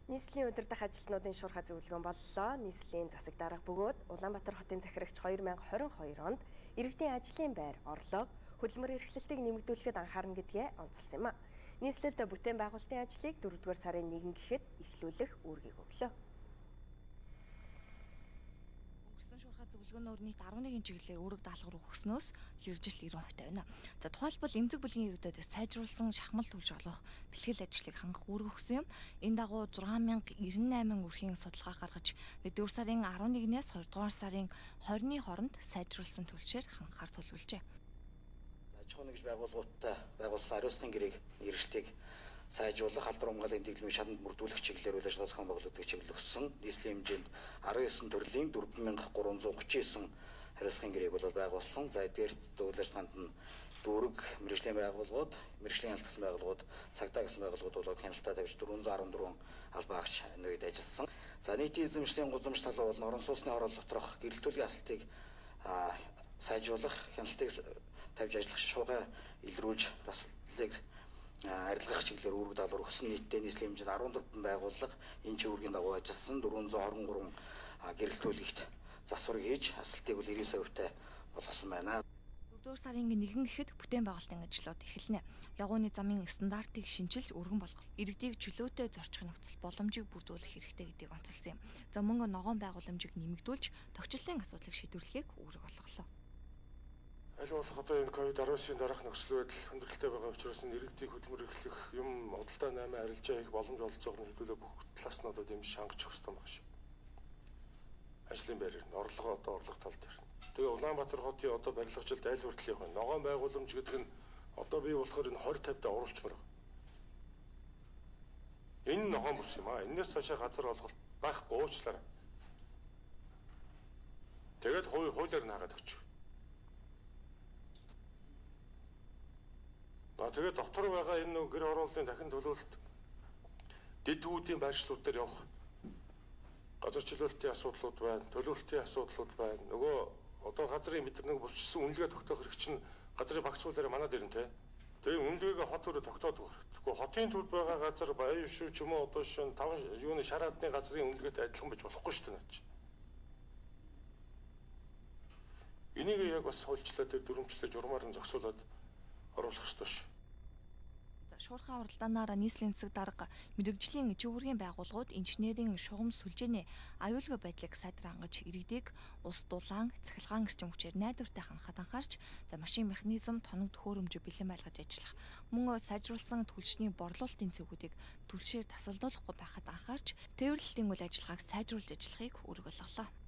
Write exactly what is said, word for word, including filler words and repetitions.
Нийслэлийн удирдах ажилтнуудын шуурхай зөвлөгөөн боллоо. Нийслэлийн засаг дарга бөгөөд Улаанбаатар хотын захирагч две тысячи двадцать two онд иргэдийн ажлын байр, орлого, хөдөлмөр эрхлэлтийг нэмэгдүүлэхэд анхаарна гэдгээ онцлсан юм а. Нийслэлд бүтээн байгуулалтын ажлыг дөрөвдүгээр сарын нэгэн гэхэд эхлүүлэх үүргийг өглөө. Өнгөрсөн шуурхай зөвлөгөөнөөр нийт eleven чиглэлээр үүрэг даалгавар өгснөөс хэрэгжил ninety percent байна. За тухайлбал эмзэг бүлгийн иргэдэд сайжруулсан шахмал түлж олох бэлтгэл ажлыг хангах үүрэг өгсөн юм. Энэ дагуу six thousand ninety-eight үрхийн судалгаа гаргаж нэгдүгээр сарын elevenээс хоёрдугаар сарын twenty-ны хооронд сайжруулсан түлшээр хангахаар төлөвлөжээ. Аж ахуйн нэгж байгууллагуудтай байгуулсан ариусгын гэрээг эргэлтийг сайжруулах, алдар хамгааллын дэглэмийн шатанд мөрдүүлэх чиглэлээр үйл ажиллагаа зохион байгуулалтыг чиглэлсэн. Нийслэлийн хэмжээнд nineteen төрлийн four thousand three hundred thirty-nine хариуцлагын гэрээг бол байгуулсан. За эдгээр үйл ажиллагаанд нь дүүрэг, мэргэжлийн байгууллагууд, мэргэжлийн хяналт гэсэн байгууллагууд, цагдаа гэсэн байгууллагууд бол хяналтаа тавьж four hundred twelve албаагч энэ үед ажилласан. За нийтийн эзэмшлийн гудамж талаа бол орон сууцны хороол доторх гэрэлтүүлгийн асалтыг сайжруулах, хяналтыг тавьж ажиллах шуурхай илрүүлж таслалыг арилгах чиглэлээр үүрэг даалгавар өгсөн. Нийтдээ нийслэлийн хэмжээнд fourteen байгууллага энэ ч үүргийн дагуу ажилласан. four hundred twenty-three гэрэлтүүлэгт засвар хийж асалтыг бол ninety percent-тай болгосон байна. Дөрөвдүгээр сарын нэгэн гэхэд бүтээн байгуулалтын ажлууд эхэлнэ. Ягууны замын стандартыг шинжилж өргөн болгох, иргэдийг чөлөөтэй зорчих нөхцөл боломжийг бүрдүүлэх хэрэгтэй гэдгийг онцолсон юм. За мөн ногоон байгууламжийг нэмэгдүүлж тогтчлын асуудлыг шийдвэрлэхийг үүрэг олголоо. Аль болох одоо энэ ковид nineteen дараах нөхцөл байдал хүндрэлтэй байгаа учраас иргэдийг хөдөлмөр эрхлэх юм одолдоо наймаа арилжаа хийх боломж олцоог нь хэдүүлээ бүх талаас нь одоо тийм шангаж өгсөн байгаа шүү. Ажлын байр нь орлого одоо орлого тал дээр. Тэгээ Улаанбаатар хотын одоо барилгажилт аль хүртэл явах вэ? Ногоон байгууламж гэдэг нь одоо бий болохоор энэ twenty fifty-д оруулчмаар байна. Энэ ногоон бүс юм аа. Энээс цаашаа газар олголт байхгүй уучлаарай. Тэгээд хууль хуулиар наагаад өгч. А тэгээд дотор байгаа энэ гэр оролтын дахин төлөвлөлт дэд үүдийн байршлууд дээр явах газар чөлөөлтийн асуудлууд байна, төлөвлөлтийн асуудлууд байна. Нөгөө одоо газрын бид нэг булчсан үнэлгээ тогтоох хэрэг чинь газрын багц хуулиараа манад ирнэ те. Тэгээ үнэлгээгээ хот өрөө тогтоодог. Тэгвэл хотын төвд байгаа газар баян шүү ч юм уу одоо шин таван юуны шараадны газрын үнэлгээтэй адилхан байж болохгүй шүү дээ наач. Энийг яг бас хуульчлаад дүрмжлэж урмаар нь зогсоолоод оруулах ёстой ш. Шуурхай уралдаанаараа нийслэлийн засаг дарга, мэргэжлийн чөвөргийн байгууллагууд инженерийн шугам сүлжээний аюулгүй байдлыг сайдран хангаж иргэдийг ус дулаан, цахилгаан эрчим хүчээр найдвартай хангахад анхаарч, за машин механизм, тоног төхөөрөмжөд бэлэн байлгаж ажиллах, мөн сайжруулсан түлшний борлуулалтын цэгүүдийг түлшээр тасалдуулахгүй байхад анхаарч, тээвэрлэлтийн үйл ажиллагааг сайжруулж ажиллахыг үүрэг олголоо.